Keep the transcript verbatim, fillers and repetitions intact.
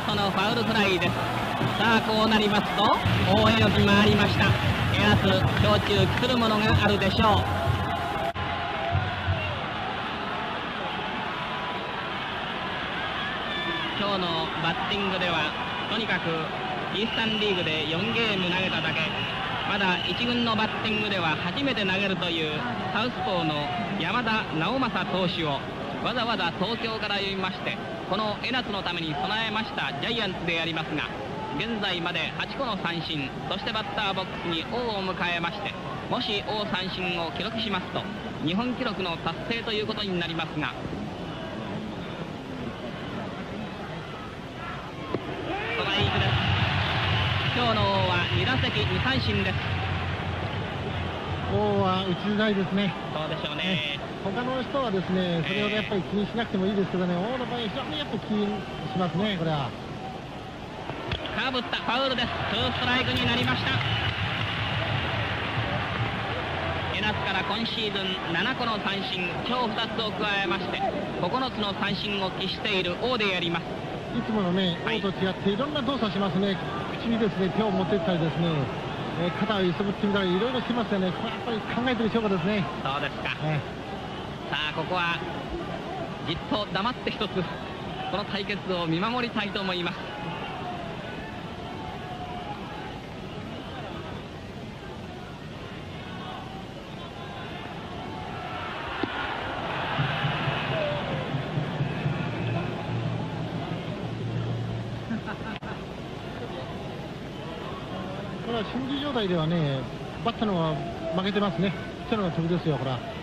トのファウルフライです。さあこうなりますと大江の字回りました。エアス小中来るものがあるでしょう。今日のバッティングではとにかくイースタンリーグでよんゲーム投げただけ、まだいち軍のバッティングでは初めて投げるというサウスポーの山田直政投手をわざわざ東京から呼びまして、この江夏のために備えましたジャイアンツでありますが、現在まではちこの三振、そしてバッターボックスに王を迎えまして、もし王三振を記録しますと日本記録の達成ということになりますが、ストライクです。今日の王はに打席に三振です。 王は打ちづらいですね。 そうでしょうね。 他の人はですね、それほどやっぱり気にしなくてもいいですけどね、王の場合非常にやっぱり気にしますね、これは。 カーブったファウルです。ツーストライクになりました。江夏から今シーズンななこの三振、今日ふたつを加えましてここのつの三振を喫している王であります。 いつものね、王と違っていろんな動作しますね。口にですね、手を持っていったりですね、えー、肩を揺さぶってみたりいろいろしますよね。これやっぱり考えてる証拠ですね。 そうですか、 えー、さあここはじっと黙って一つこの対決を見守りたいと思います。 これは心理状態ではね、バッターの方が負けてますね。ピッチャーの方が得ですよ、これは。